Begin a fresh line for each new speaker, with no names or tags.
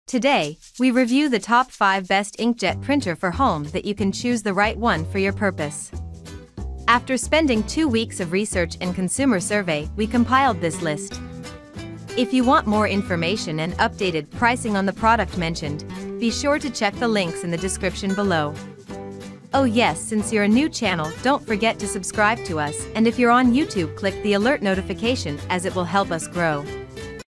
Today, we review the top 5 best inkjet printer for home that you can choose the right one for your purpose. After spending 2 weeks of research and consumer survey, we compiled this list. If you want more information and updated pricing on the product mentioned, be sure to check the links in the description below. Oh yes, since you're a new channel, don't forget to subscribe to us, and if you're on YouTube, click the alert notification as it will help us grow.